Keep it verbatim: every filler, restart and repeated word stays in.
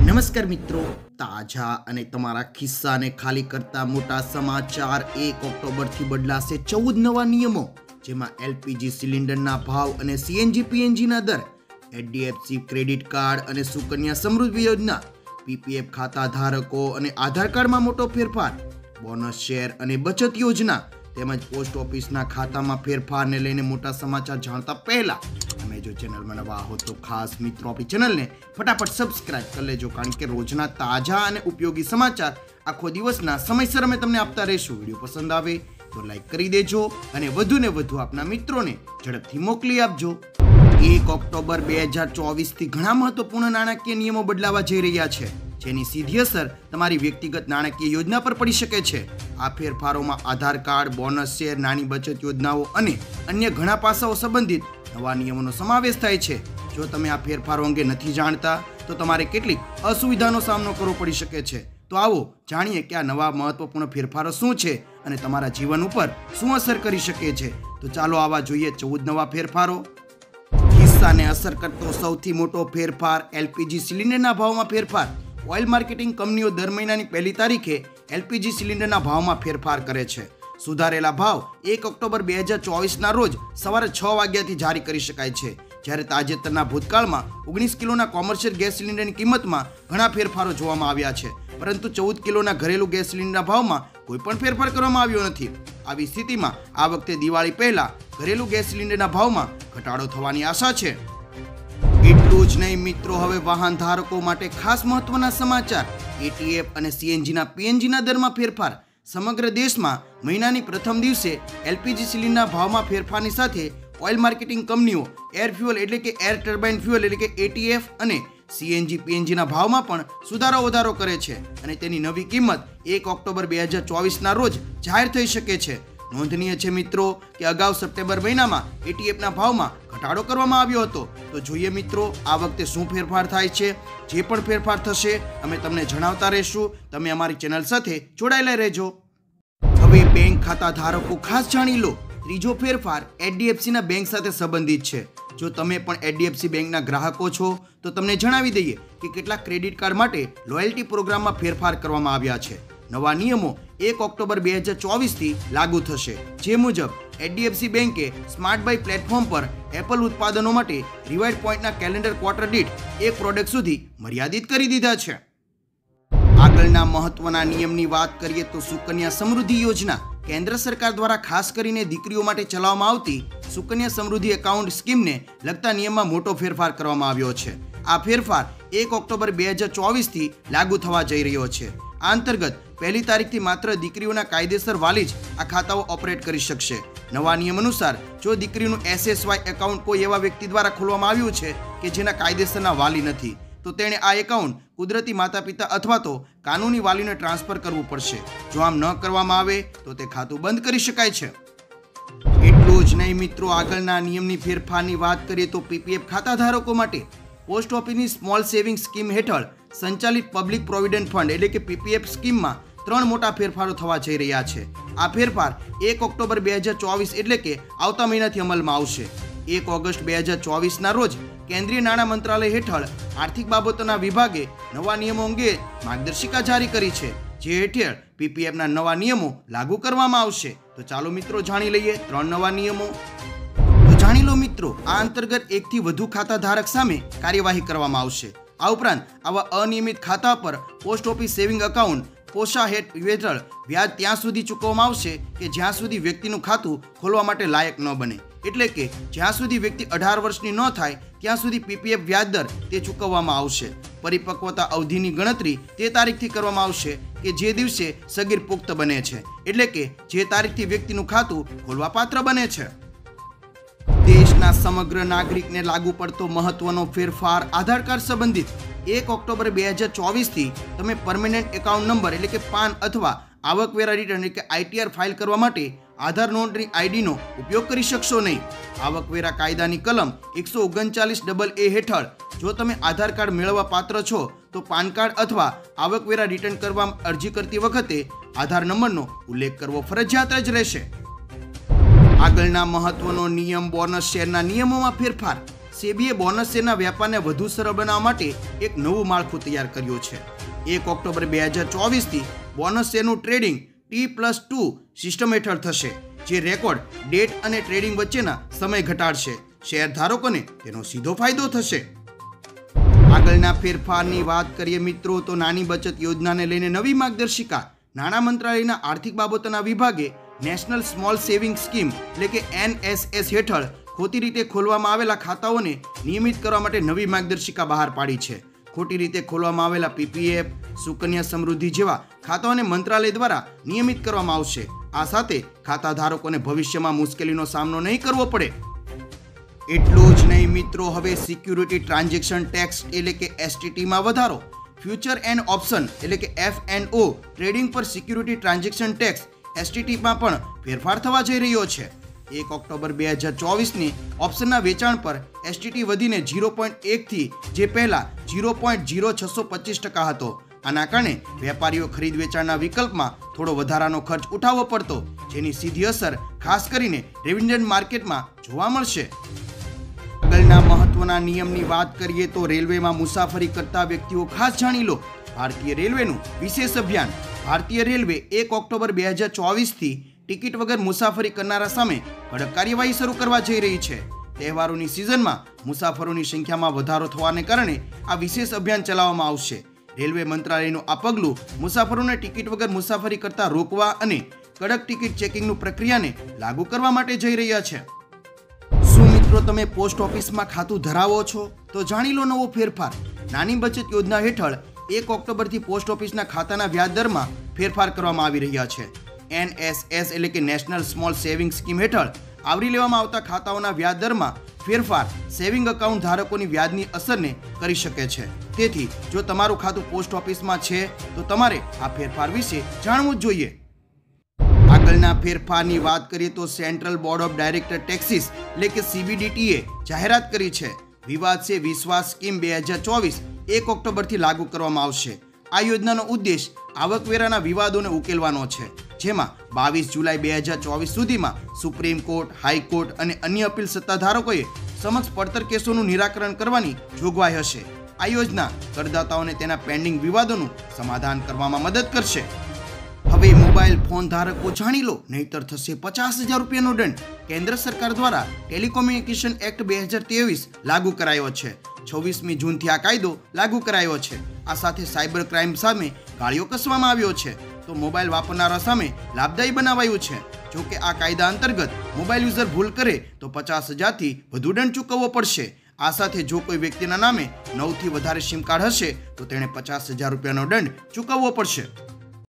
નમસ્કાર મિત્રો, તાજા અને તમારા ખિસ્સાને ખાલી કરતા મોટા સમાચાર. એક ઓક્ટોબરથી બદલાશે ચૌદ નવા નિયમો, જેમાં એલપીજી સિલિન્ડરના ભાવ અને સીએનજી પીએનજીના દર, એચડીએફસી ક્રેડિટ કાર્ડ અને સુકન્યા સમૃદ્ધિ યોજના, પીપીએફ ખાતા ધારકો અને આધાર કાર્ડમાં મોટો ફેરફાર, બોનસ શેર અને બચત યોજના તેમજ પોસ્ટ ઓફિસના ખાતામાં ફેરફારને લઈને મોટા સમાચાર જાણતા પહેલા તમે જો ચેનલમાં નવા હો તો ખાસ મિત્રો આપણી ચેનલને ફટાફટ સબસ્ક્રાઇબ કરી લેજો, કારણ કે રોજના તાજા અને ઉપયોગી સમાચાર આખો દિવસના સમયસર અમે તમને આપતા રહીશું. વિડીયો પસંદ આવે તો લાઈક કરી દેજો અને વધુ ને વધુ આપના મિત્રોને ઝડપથી મોકલી આપજો. એક ઓક્ટોબર બે હજાર ચોવીસ થી ઘણા મહત્વપૂર્ણ નાણાકીય નિયમો બદલાવા જઈ રહ્યા છે, જેની સીધી અસર તમારી વ્યક્તિગત નાણાકીય યોજના પર પડી શકે છે. આ ફેરફારોમાં આધાર કાર્ડ, બોનસ શેર, નાની બચત યોજનાઓ અને અન્ય ઘણા પાસાઓ સંબંધિત નવા નિયમોનો સમાવેશ થાય છે. જો તમે આ ફેરફારો અંગે નથી જાણતા તો તમારે કેટલીક અસુવિધાનો સામનો કરવો પડી શકે છે. તો આવો જાણીએ કે આ નવા મહત્વપૂર્ણ ફેરફારો શું છે અને તમારા જીવન ઉપર શું અસર કરી શકે છે. તો ચાલો આવા જોઈએ ચૌદ નવા ફેરફારો. ખિસ્સાને અસર કરતો સૌથી મોટો ફેરફાર, એલપીજી સિલિન્ડરના ભાવમાં ફેરફાર. ઓઇલ માર્કેટિંગ કંપનીઓ દર મહિનાની પહેલી તારીખે એલપીજી સિલિન્ડરના ભાવમાં ફેરફાર કરે છે. સુધારેલા ભાવ એક ઓક્ટોબર બે હજાર ચોવીસના રોજ સવારે છ વાગ્યાથી જારી કરી શકાય છે, જ્યારે તાજેતરના ભૂતકાળમાં ઓગણીસ કિલોના કોમર્શિયલ ગેસ સિલિન્ડરની કિંમતમાં ઘણા ફેરફારો જોવામાં આવ્યા છે, પરંતુ ચૌદ કિલોના ઘરેલું ગેસ સિલિન્ડરના ભાવમાં કોઈ પણ ફેરફાર કરવામાં આવ્યો નથી. આવી સ્થિતિમાં આ વખતે દિવાળી પહેલા ઘરેલું ગેસ સિલિન્ડરના ભાવમાં ઘટાડો થવાની આશા છે. એટલું જ નહીં મિત્રો, હવે વાહન ધારકો માટે ખાસ મહત્વના સમાચાર. એટીએફ અને સીએનજીના પીએનજીના દરમાં ફેરફાર. સમગ્ર દેશમાં મહિનાની પ્રથમ દિવસે એલપીજી સિલિન્ડરના ભાવમાં ફેરફારની સાથે ઓઇલ માર્કેટિંગ કંપનીઓ એર ફ્યુઅલ એટલે કે એર ટર્બાઇન ફ્યુઅલ એટલે કે એટીએફ અને સીએનજી પીએનજીના ભાવમાં પણ સુધારો વધારો કરે છે અને તેની નવી કિંમત એક ઓક્ટોબર બે હજાર ચોવીસના રોજ જાહેર થઈ શકે છે. નોંધનીય છે મિત્રો કે અગાઉ સપ્ટેમ્બર મહિનામાં એટીએફના ભાવમાં ઘટાડો કરવામાં આવ્યો હતો. તો જોઈએ મિત્રો આ વખતે શું ફેરફાર થાય છે. જે પણ ફેરફાર થશે અમે તમને જણાવતા રહીશું. તમે અમારી ચેનલ સાથે જોડાયેલા રહેજો. હવે બેંક ખાતા ધારકો ખાસ જાણી લો. ત્રીજો ફેરફાર એચડીએફસીના બેંક સાથે સંબંધિત છે. જો તમે પણ એચડીએફસી બેંકના ગ્રાહકો છો તો તમને જણાવી દઈએ કે કેટલાક ક્રેડિટ કાર્ડ માટે લોયલ્ટી પ્રોગ્રામમાં ફેરફાર કરવામાં આવ્યા છે. નવા નિયમો એક ઓક્ટોબર બે હજાર ચોવીસથી લાગુ થશે, જે મુજબ એચડીએફસી બેંકે સ્માર્ટ બાય પ્લેટફોર્મ પર એપલ ઉત્પાદનો માટે રિવાર્ડ પોઈન્ટના કેલેન્ડર ક્વાર્ટર દીઠ એક પ્રોડક્ટ સુધી મર્યાદિત કરી દીધા છે. આગળના મહત્વના નિયમની વાત કરીએ તો સુકન્યા સમૃદ્ધિ યોજના. કેન્દ્ર સરકાર દ્વારા ખાસ કરીને દીકરીઓ માટે ચલાવવામાં આવતી સુકન્યા સમૃદ્ધિ એકાઉન્ટ સ્કીમને લગતા નિયમમાં મોટો ફેરફાર કરવામાં આવ્યો છે. આ ફેરફાર એક ઓક્ટોબર બે હજાર ચોવીસથી લાગુ થવા જઈ રહ્યો છે. આ અંતર્ગત પહેલી તારીખથી માત્ર દીકરીઓના કાયદેસર વાલી જ આ ખાતાઓ ઓપરેટ કરી શકશે. નવા નિયમ અનુસાર જો દીકરીનું એસએસવાય એકાઉન્ટ કોઈ એવા વ્યક્તિ દ્વારા ખોલવામાં આવ્યું છે કે જેના કાયદેસરના વાલી નથી, તો તેણે આ એકાઉન્ટ કુદરતી માતા પિતા અથવા તો કાનૂની વાલીને ટ્રાન્સફર કરવું પડશે. જો આમ ન કરવામાં આવે તો તે ખાતું બંધ કરી શકાય છે. એટલું જ નહીં મિત્રો, આગળના નિયમની ફેરફારની વાત કરીએ તો પીપીએફ ખાતા ધારકો માટે પોસ્ટ ઓફિસની સ્મોલ સેવિંગ સ્કીમ હેઠળ સંચાલિત પબ્લિક પ્રોવિડન્ટ ફંડ એટલે કે પીપીએફ સ્કીમમાં ત્રણ મોટા ફેરફારો થવા જઈ રહ્યા છે. આ ફેરફાર એક ઓક્ટોબર બે હજાર ચોવીસ એટલે કે આવતા મહિનાથી અમલમાં આવશે. એક ઓગસ્ટ બે હજાર ચોવીસના રોજ કેન્દ્રીય નાણાં મંત્રાલય હેઠળ આર્થિક બાબતોના વિભાગે નવા નિયમો અંગે માર્ગદર્શિકા જારી કરી છે, જે હેઠળ પીપીએફના નવા નિયમો લાગુ કરવામાં આવશે. તો ચાલો મિત્રો જાણી લઈએ ત્રણ નવા નિયમો. તો જાણી લો મિત્રો, આ અંતર્ગત એકથી વધુ ખાતા ધારક સામે કાર્યવાહી કરવામાં આવશે. આ ઉપરાંત આવા અનિયમિત ખાતા પર પોસ્ટ ઓફિસ સેવિંગ એકાઉન્ટ પોષા હેઠળ વ્યાજ ત્યાં સુધી ચૂકવવામાં આવશે કે જ્યાં સુધી વ્યક્તિનું ખાતું ખોલવા માટે લાયક ન બને. એટલે કે જ્યાં સુધી વ્યક્તિ અઢાર વર્ષની ન થાય ત્યાં સુધી પીપીએફ વ્યાજ દર તે ચૂકવવામાં આવશે. પરિપક્વતા અવધિની ગણતરી તે તારીખથી કરવામાં આવશે કે જે દિવસે સગીર પુખ્ત બને છે, એટલે કે જે તારીખથી વ્યક્તિનું ખાતું ખોલવા પાત્ર બને છે. દેશના સમગ્ર નાગરિકને લાગુ પડતો મહત્વનો ફેરફાર આધાર કાર્ડ સંબંધિત. એક ઓક્ટોબર બે હજાર ચોવીસથી તમે પરમેનન્ટ એકાઉન્ટ નંબર એટલે કે પાન અથવા આવકવેરા રિટર્ન એટલે કે આઈટીઆર ફાઇલ કરવા માટે આધાર નોંધણી આઈડીનો ઉપયોગ કરી શકશો નહીં. આવકવેરા કાયદાની કલમ એકસો ઓગણચાલીસ ડબલ એ હેઠળ જો તમે આધાર કાર્ડ મેળવવા પાત્ર છો તો પાન કાર્ડ અથવા આવકવેરા રિટર્ન કરવા અરજી કરતી વખતે આધાર નંબરનો ઉલ્લેખ કરવો ફરજિયાત જ રહેશે. આગળના મહત્વનો નિયમ બોનસ શેરના નિયમોમાં ફેરફાર. સેબીએ બોનસ શેરના વ્યાપારને વધુ સરળ બનાવવા માટે એક નવું માળખું તૈયાર કર્યું છે. એક ઓક્ટોબર બે હજાર ચોવીસથી બોનસ શેરનું trading T plus two system હેઠળ થશે, જે રેકોર્ડ ડેટ અને ટ્રેડિંગ વચ્ચેના સમય ઘટાડશે. શેર ધારકોને તેનો સીધો ફાયદો થશે. આગળના ફેરફારની વાત કરીએ મિત્રો તો નાની બચત યોજનાને લઈને નવી માર્ગદર્શિકા. નાણાં મંત્રાલયના આર્થિક બાબતોના વિભાગે નેશનલ સ્મોલ સેવિંગ સ્કીમ એટલે કે એન એસ એસ હેઠળ ખોટી રીતે ખોલવામાં આવેલા ખાતાઓને નિયમિત કરવા માટે નવી માર્ગદર્શિકા બહાર પાડી છે. ખોટી રીતે ખોલવામાં આવેલા પી પી એફ, સુકન્યા સમૃદ્ધિ જેવા ખાતાઓને મંત્રાલય દ્વારા નિયમિત કરવામાં આવશે. આ સાથે ખાતા ધારકોને ભવિષ્યમાં મુશ્કેલીનો સામનો નહીં કરવો પડે. એટલું જ નહીં મિત્રો, હવે સિક્યુરિટી ટ્રાન્ઝેક્શન ટેક્સ એટલે કે એસ ટી ટી માં વધારો. ફ્યુચર એન્ડ ઓપ્શન એટલે કે એફ એન્ડ ઓ ટ્રેડિંગ પર security transaction tax S T T માં પણ ફેરફાર થવા જઈ રહ્યો છે. એક ઓક્ટોબર બે હજાર ચોવીસની ઓપ્શનના વેચાણ પર એસ ટી ટી વધીને ઝીરો પોઈન્ટ એકથી જે પહેલા ઝીરો પોઈન્ટ ઝીરો છસો પચીસ ટકા હતો. આના કારણે વેપારીઓ ખરીદ વેચાણના વિકલ્પમાં થોડો વધારાનો ખર્ચ ઉઠાવવો પડતો, જેની સીધી અસર ખાસ કરીને ડિવિડન્ડ માર્કેટમાં જોવા મળશે. આગળના મહત્વના નિયમની વાત કરીએ તો રેલવેમાં મુસાફરી કરતા વ્યક્તિઓ ખાસ જાણી લો. ભારતીય રેલવેનું વિશેષ અભિયાન. ભારતીય રેલવે એક ઓક્ટોબર બે હજાર ચોવીસથી ટિકિટ વગર મુસાફરી કરનારા સામે કડક કાર્યવાહી શરૂ કરવા જઈ રહી છે. તહેવારોની સિઝનમાં મુસાફરોની સંખ્યામાં વધારો થવાને કારણે આ વિશેષ અભિયાન ચલાવવામાં આવશે. રેલવે મંત્રાલયનું આ પગલું મુસાફરોને ટિકિટ વગર મુસાફરી કરતા રોકવા અને કડક ટિકિટ ચેકિંગનું પ્રક્રિયાને લાગુ કરવા માટે જઈ રહ્યા છે. શું મિત્રો તમે પોસ્ટ ઓફિસમાં ખાતું ધરાવો છો? તો જાણી લો નવો ફેરફાર. નાની બચત યોજના હેઠળ એક ઓક્ટોબરથી પોસ્ટ ઓફિસના ખાતાના વ્યાજ દરમાં ફેરફાર કરવામાં આવી રહ્યા છે. એન એસ એસ એટલે કે નેશનલ સ્મોલ સેવિંગ સ્કીમ હેઠળ આવરી લેવામાં આવતા ખાતાઓના વ્યાજ દરમાં ફેરફાર સેવિંગ એકાઉન્ટ ધારકોની વ્યાજની અસરને કરી શકે છે. તેથી જો તમારું ખાતું પોસ્ટ ઓફિસમાં છે તો તમારે આ ફેરફાર વિશે જાણવું જ જોઈએ. આગળના ફેરફારની વાત કરીએ તો central board of director taxes એટલે કે સી બી ડી ટી એ જાહેરાત કરી છે. વિવાદ સે વિશ્વાસ સ્કીમ બે હજાર ચોવીસ એક ઓક્ટોબરથી લાગુ કરવામાં આવશે. આ યોજનાનો ઉદ્દેશ આવકવેરાના વિવાદોને ઉકેલવાનો છે, જેમાં બાવીસ જુલાઈ બે હજાર ચોવીસ સુધીમાં સુપ્રીમ કોર્ટ, હાઈકોર્ટ અને અન્ય અપીલ સત્તાધારકોએ સમક્ષ પડતર કેસોનું નિરાકરણ કરવાની જોગવાઈ હશે. આ યોજના કરદાતાઓને તેના પેન્ડિંગ વિવાદોનું સમાધાન કરવામાં મદદ કરશે. હવે મોબાઈલ ફોન ધારકો જાણી લો, નહીતર થશે પચાસ હજાર રૂપિયાનો દંડ. કેન્દ્ર સરકાર દ્વારા ટેલિકોમ્યુનિકેશન એક્ટ બે હજાર ત્રેવીસ લાગુ કરાયો છે. છવ્વીસમી જૂનથી આ કાયદો લાગુ કરાયો છે. આ સાથે સાયબર ક્રાઇમ સામે ગાળિયો કસવામાં આવ્યો છે, તો મોબાઈલ વાપરનારા સામે લાભદાયી બનાવાયું છે. જો કે આ કાયદા અંતર્ગત મોબાઈલ યુઝર ભૂલ કરે તો પચાસ હજારથી વધુ દંડ ચૂકવવો પડશે. આ સાથે જો કોઈ વ્યક્તિના નામે નવથી વધારે સિમ કાર્ડ હશે તો તેણે પચાસ હજાર રૂપિયાનો દંડ ચૂકવવો પડશે.